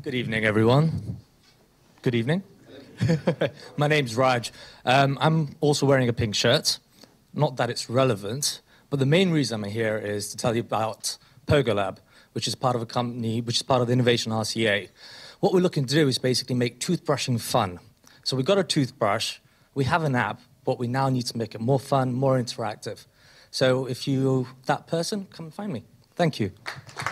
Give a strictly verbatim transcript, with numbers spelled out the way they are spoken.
Good evening, everyone. Good evening. My name's Raj. Um, I'm also wearing a pink shirt. Not that it's relevant, but the main reason I'm here is to tell you about Pogo Lab, which is part of a company, which is part of the Innovation R C A. What we're looking to do is basically make toothbrushing fun. So we've got a toothbrush, we have an app, but we now need to make it more fun, more interactive. So if you're that person, come and find me. Thank you.